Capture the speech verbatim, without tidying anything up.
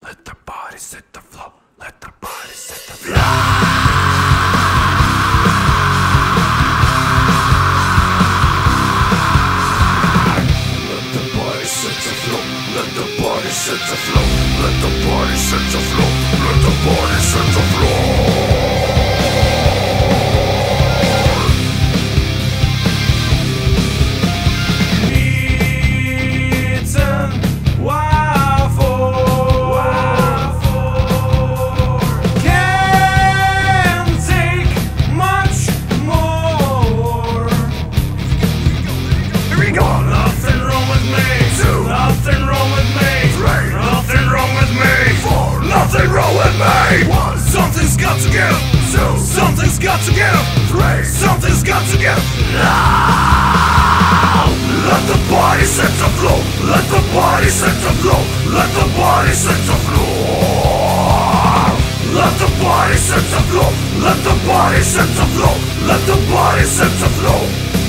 Let the body set the flow. Let the body set the flow. Let the body set the flow. Let the body set the flow. Let the body set the flow. Let the body set the flow. Nothing wrong with me. One. Something's got to give. Two. Something's got to give. Three. Something's got to give. Now. Let the body set the flow. Let the body set the flow. Let the body set the flow. Let the body set the flow. Let the body set the flow. Let the body set the flow.